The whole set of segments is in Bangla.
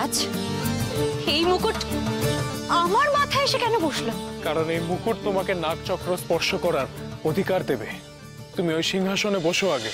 রাজ, এই মুকুট আমার মাথায় এসে কেন বসলো? কারণ এই মুকুট তোমাকে নাগচক্র স্পর্শ করার অধিকার দেবে। তুমি ওই সিংহাসনে বসো আগে।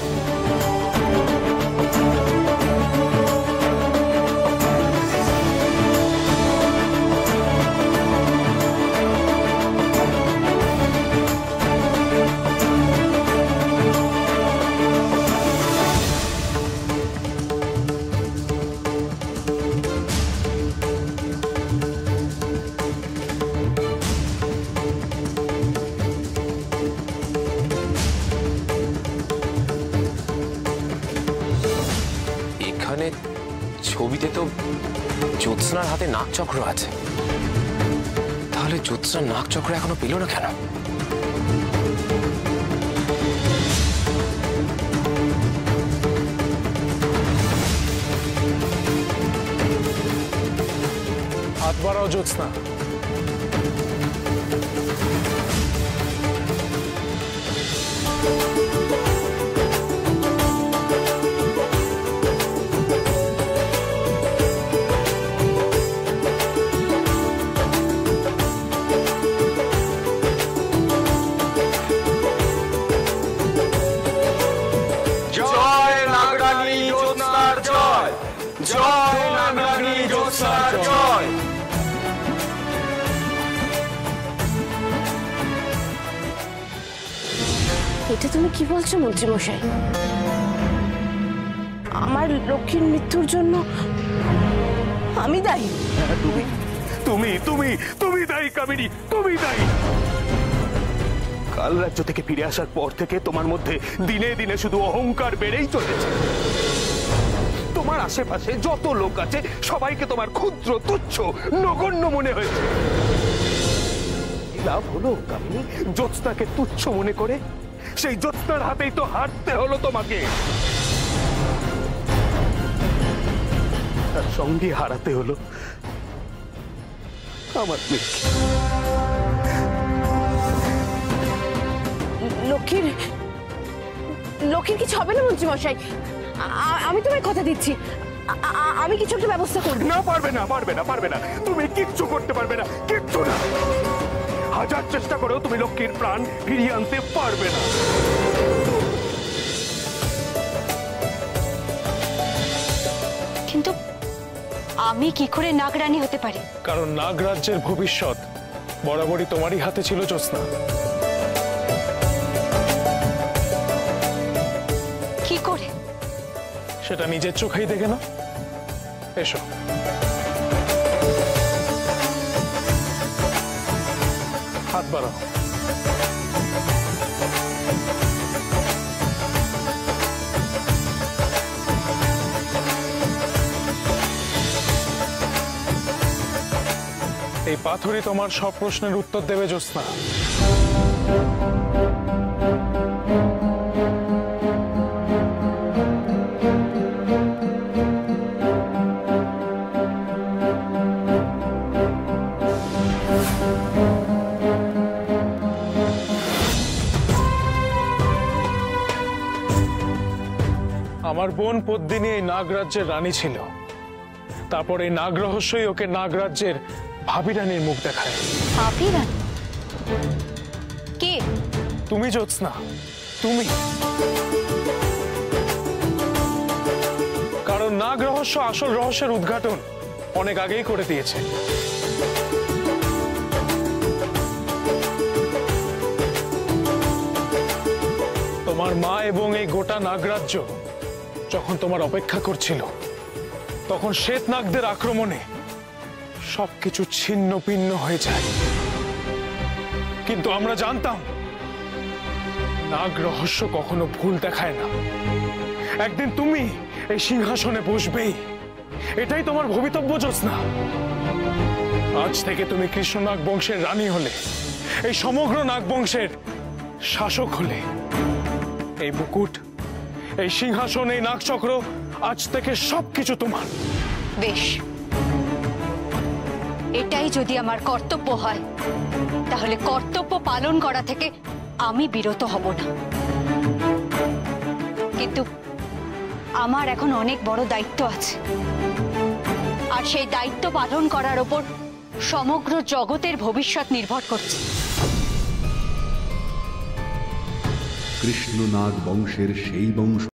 ছবিতে তো জ্যোৎস্নার হাতে নাগচক্র আছে, তাহলে জ্যোৎস্নার নাগচক্র এখনো পেল না কেন? হাত বাড়াও জ্যোৎস্না। এটা তুমি কি বলছো মন্ত্রী মশাই? আমার লক্ষ্মীর মৃত্যুর জন্য আমি দায়ী? তুমি তুমি তুমি তুমি দায়ী কামিনী, তুমি দায়ী। কাল রাজ্য থেকে ফিরে আসার পর থেকে তোমার মধ্যে দিনে দিনে শুধু অহংকার বেড়েই চলেছে। তোমার আশেপাশে যত লোক আছে সবাইকে তোমার ক্ষুদ্র তুচ্ছ নগণ্য মনে হয়েছে। লাভ হলো কামিনী জ্যোৎস্নাকে তুচ্ছ মনে করে? সেই জ্যোৎস্নার হাতেই তো হারতে হলো তোমাকে, তার সঙ্গে হারাতে হলো আমার মেয়েকে। লক্ষ্মীর কিছু হবে না মন্ত্রী মশাই, আমি তোমায় কথা দিচ্ছি, আমি কিছু একটা ব্যবস্থা করব। না, পারবে না, পারবে না, পারবে না, তুমি কিচ্ছু করতে পারবে না, কিচ্ছু না। হাজার চেষ্টা করেও তুমি লক্ষ্মীর প্রাণ ফিরিয়ে আনতে পারবে না। কিন্তু আমি কি করে নাগরানী হতে পারি? কারণ নাগরাজ্যের ভবিষ্যৎ বরাবরই তোমারই হাতে ছিল জ্যোৎস্না। কি করে? সেটা নিজের চোখেই দেখে না। এসো। হাত বাড়াও। এই পাথরই তোমার সব প্রশ্নের উত্তর দেবে জ্যোৎস্না। আমার বোন পদ্মিনী এই নাগরাজ্যের রানী ছিল, তারপর এই নাগ রহস্যই ওকে নাগরাজ্যের ভাবি রানীর মুখ দেখায়। ভাবি রানী? কে? তুমি জ্যোৎস্না, তুমি। কারণ নাগ রহস্য আসল রহস্যের উদ্ঘাটন অনেক আগেই করে দিয়েছে। তোমার মা এবং এই গোটা নাগরাজ্য যখন তোমার অপেক্ষা করছিল, তখন শ্বেত নাগদের আক্রমণে সবকিছু ছিন্ন ভিন্ন হয়ে যায়। কিন্তু আমরা জানতাম নাগ রহস্য কখনো ভুল দেখায় না। একদিন তুমি এই সিংহাসনে বসবেই, এটাই তোমার ভবিতব্য জ্যোৎস্না। আজ থেকে তুমি কৃষ্ণনাগ বংশের রানী হলে, এই সমগ্র নাগ বংশের শাসক হলে। এই মুকুট, এই সিংহাসন, এই নাগচক্র, আজ থেকে সবকিছু তোমার। বেশ, এটাই যদি আমার কর্তব্য হয়, তাহলে কর্তব্য পালন করা থেকে আমি বিরত হব না। কিন্তু আমার এখন অনেক বড় দায়িত্ব আছে। আর সেই দায়িত্ব পালন করার ওপর সমগ্র জগতের ভবিষ্যৎ নির্ভর করছে। কৃষ্ণনাগ বংশের সেই বংশ